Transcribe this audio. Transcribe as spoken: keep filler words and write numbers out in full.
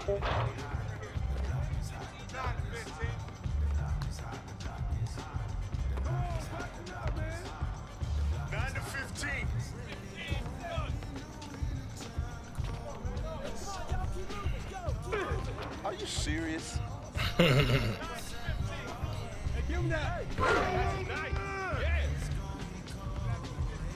nine to fifteen. Are you serious? Hey, give him that. Nice.